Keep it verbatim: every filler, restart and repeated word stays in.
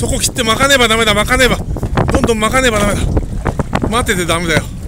こ切って巻かねばダメだ、巻かねば。どんどん巻かねばダメだ。待っててダメだよ。